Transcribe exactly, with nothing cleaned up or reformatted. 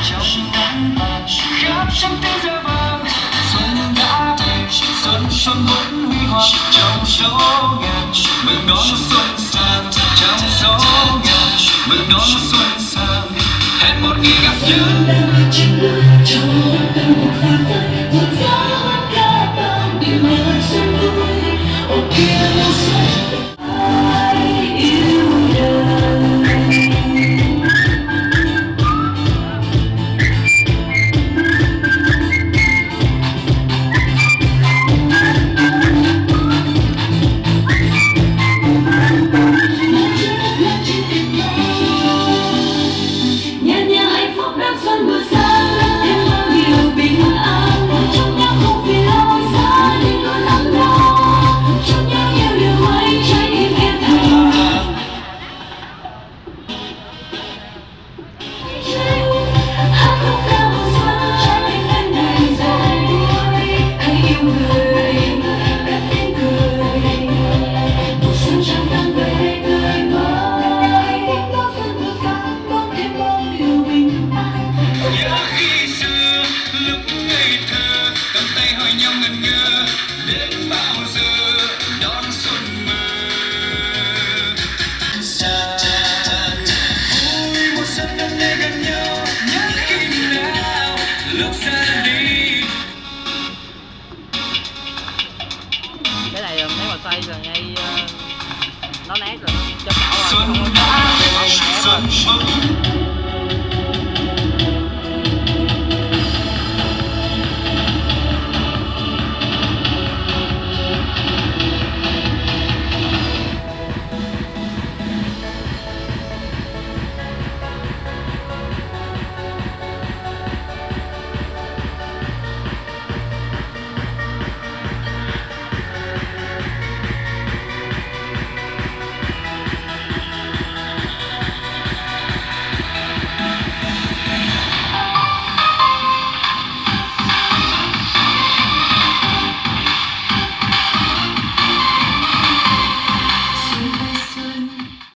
trong nắng vàng khắp trong thế giới vàng. Xuân đã về, xuân xuân vẫn huy hoàng trong số ngàn. Mừng đón xuân sang trong số ngàn, mừng đón xuân sang. Hẹn một ngày gặp nhau. Trên đường trong tâm một phút giây, rộn rã hơn cả bao điều mơ xuân vui. Ô kia mùa xuân ai yêu đời. Cái này nếu mà xoay rồi ngay uh, nó nát rồi, nó chớp đỏ rồi. Xuân đã về, xuân vẫn